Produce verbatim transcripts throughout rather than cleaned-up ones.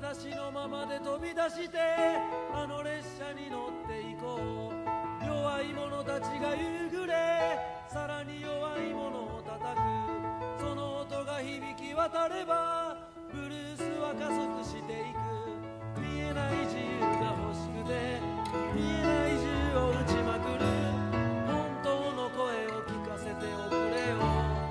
裸足のままで飛び出してあの列車に乗っていこう。弱い者たちが夕暮れ、さらに弱い者を叩く。その音が響き渡ればブルースは加速していく。見えない自由が欲しくて見えない銃を撃ちまくる。本当の声を聞かせておくれよ。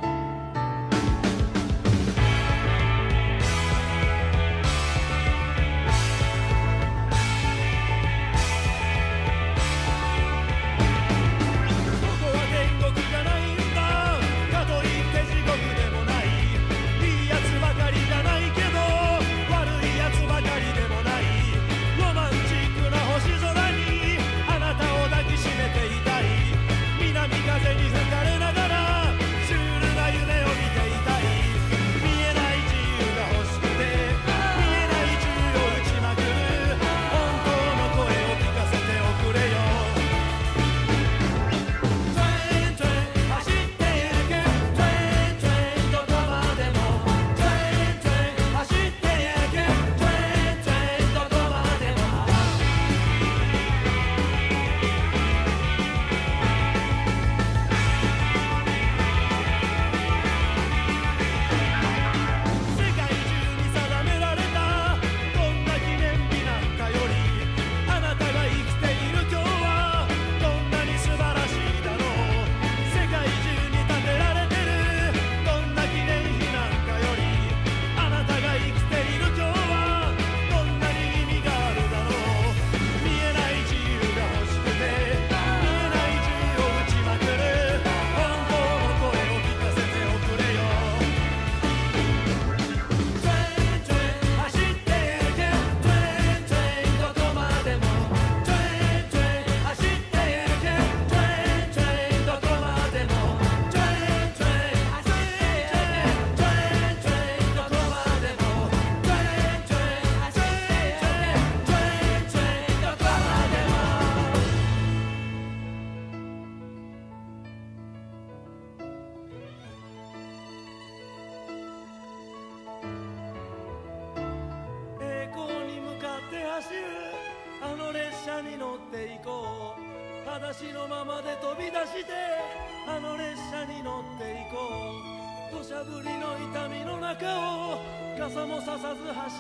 あの列車に乗って行こう。裸足のままで飛び出してあの列車に乗って行こう。土砂降りの痛みの中を傘もささず走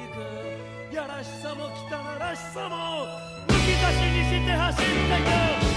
っていく。やらしさも汚らしさもむき出しにして走ってく。